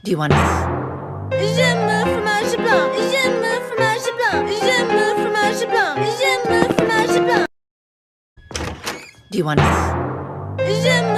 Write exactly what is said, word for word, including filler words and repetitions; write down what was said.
Do you want? J'aime le fromage blanc. J'aime le fromage blanc. J'aime le fromage blanc. J'aime le fromage blanc. Do you want? J'aime